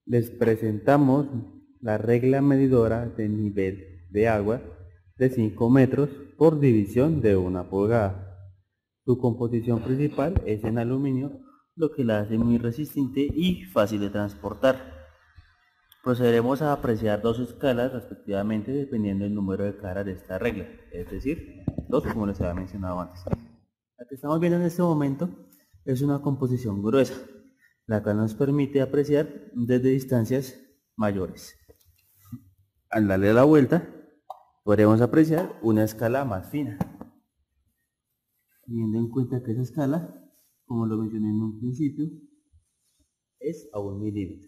Les presentamos la regla medidora de nivel de agua de 5 metros por división de 1 pulgada. Su composición principal es en aluminio, lo que la hace muy resistente y fácil de transportar. Procederemos a apreciar dos escalas respectivamente dependiendo del número de caras de esta regla, es decir, dos como les había mencionado antes. La que estamos viendo en este momento es una composición gruesa, la cual nos permite apreciar desde distancias mayores. Al darle la vuelta, podremos apreciar una escala más fina, teniendo en cuenta que esa escala, como lo mencioné en un principio, es a 1 milímetro.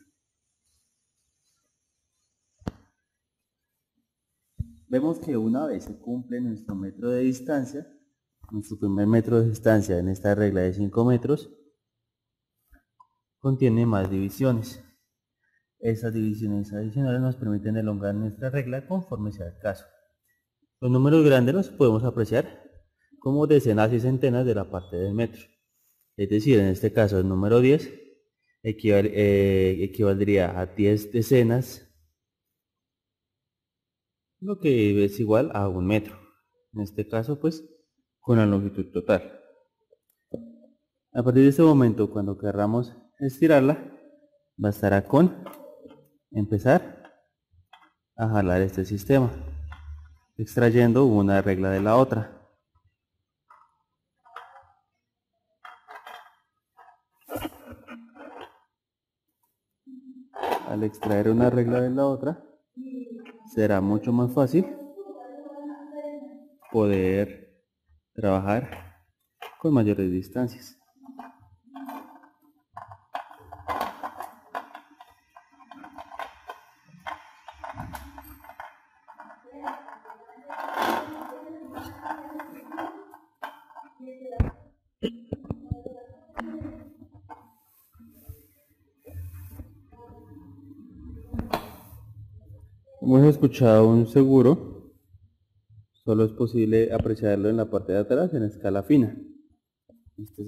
Vemos que una vez se cumple nuestro metro de distancia, nuestro primer metro de distancia en esta regla de 5 metros, contiene más divisiones. Esas divisiones adicionales nos permiten elongar nuestra regla conforme sea el caso. Los números grandes los podemos apreciar como decenas y centenas de la parte del metro. Es decir, en este caso el número 10 equivaldría a 10 decenas, lo que es igual a 1 metro. En este caso, pues, con la longitud total. A partir de este momento, cuando querramos estirarla, bastará con empezar a jalar este sistema, extrayendo una regla de la otra. Al extraer una regla de la otra, será mucho más fácil poder trabajar con mayores distancias. Hemos escuchado un seguro, solo es posible apreciarlo en la parte de atrás en escala fina. Este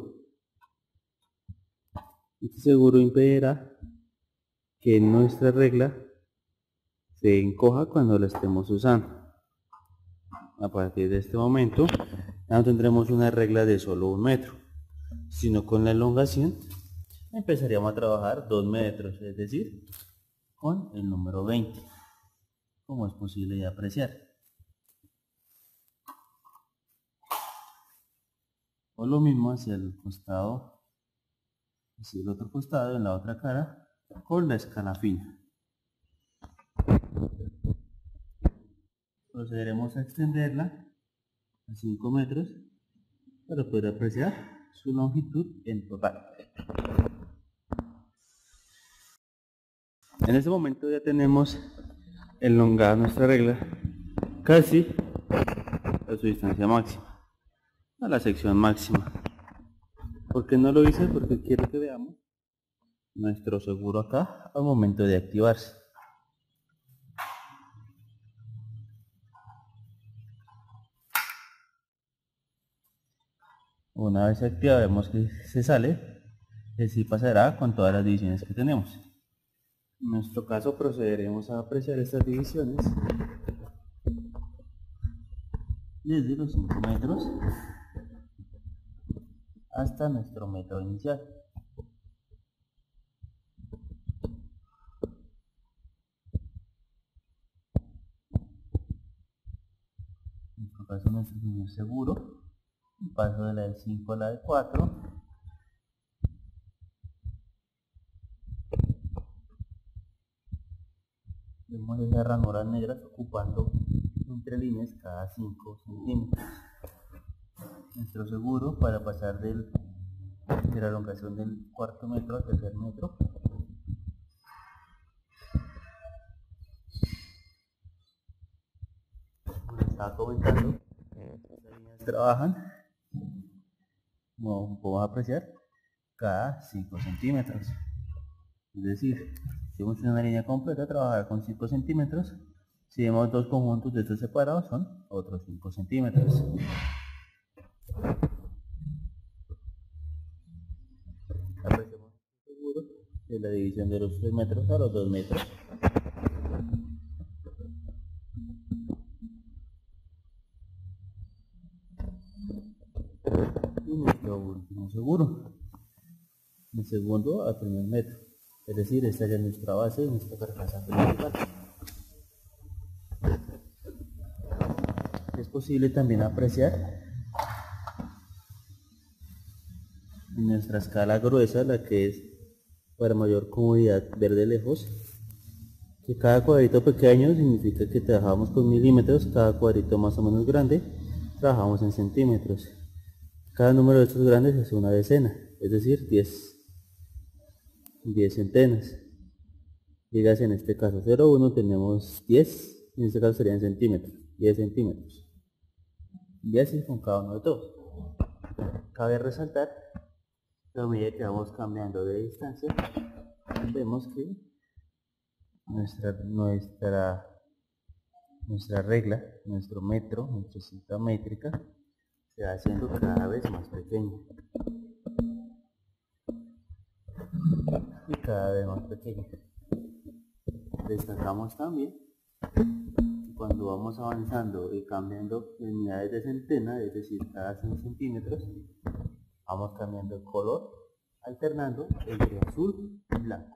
seguro impedirá que nuestra regla se encoja cuando la estemos usando. A partir de este momento ya no tendremos una regla de solo 1 metro, sino con la elongación empezaríamos a trabajar 2 metros, es decir, con el número 20, como es posible de apreciar. O lo mismo hacia el costado, hacia el otro costado, en la otra cara, con la escala fina. Procederemos a extenderla a 5 metros para poder apreciar su longitud en total. En este momento ya tenemos elongada nuestra regla casi a su distancia máxima, a la sección máxima. ¿Por qué no lo hice? Porque quiero que veamos nuestro seguro acá al momento de activarse. Una vez activa vemos que se sale, y así pasará con todas las divisiones que tenemos. En nuestro caso procederemos a apreciar estas divisiones desde los 5 metros hasta nuestro metro inicial. En nuestro caso nuestro primer seguro, paso de la de 5 a la de 4. Vemos esas ranuras negras ocupando entre líneas cada 5 centímetros. Nuestro seguro para pasar de la elongación del cuarto metro al tercer metro. Como les estaba comentando, las líneas trabajan, como podemos apreciar, cada 5 centímetros. Es decir, si vemos una línea completa, trabajar con 5 centímetros. Si vemos dos conjuntos de estos separados, son otros 5 centímetros. Apreciamos el seguro de la división división de los 3 metros a los 2 metros. Y nuestro último seguro, el segundo a 3 metros, es decir, esta ya es nuestra base y nuestra carcasa principal. Es posible también apreciar en nuestra escala gruesa, la que es para mayor comodidad ver de lejos, que cada cuadrito pequeño significa que trabajamos con milímetros, cada cuadrito más o menos grande trabajamos en centímetros. Cada número de estos grandes es una decena, es decir, 10 centenas. Dígase en este caso 0,1 tenemos 10, en este caso serían centímetros, 10 centímetros. Y así con cada uno de todos. Cabe resaltar que a medida que vamos cambiando de distancia, vemos que nuestra regla, nuestro metro, nuestra cinta métrica, se va haciendo cada vez más pequeña. Y cada vez más pequeña. Destacamos también cuando vamos avanzando y cambiando en unidades de centena, es decir, cada 100 centímetros, vamos cambiando el color, alternando entre azul y blanco.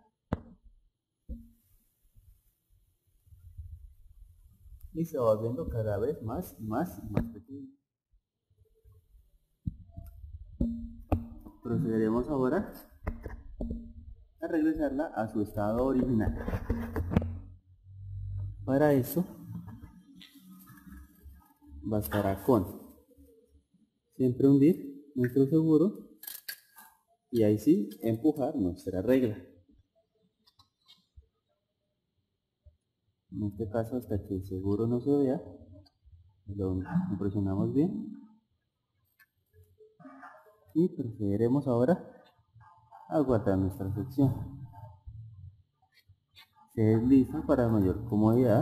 Y se va viendo cada vez más pequeño. Procederemos ahora a regresarla a su estado original. Para eso bastará con siempre hundir nuestro seguro y ahí sí empujar nuestra regla. En este caso, hasta que el seguro no se vea, lo presionamos bien y procederemos ahora a guardar nuestra sección. Se desliza para mayor comodidad.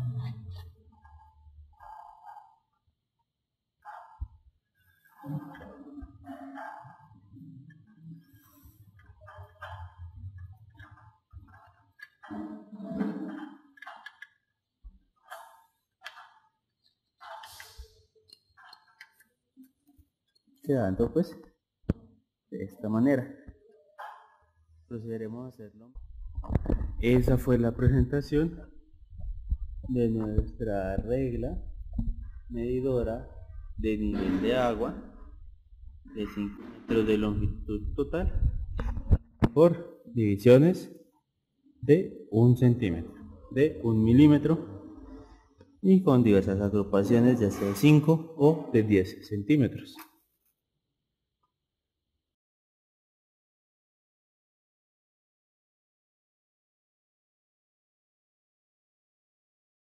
Quedando pues de esta manera. Procederemos a hacerlo. Esa fue la presentación de nuestra regla medidora de nivel de agua de 5 metros de longitud total por divisiones de 1 centímetro, de 1 milímetro y con diversas agrupaciones de hasta 5 o de 10 centímetros.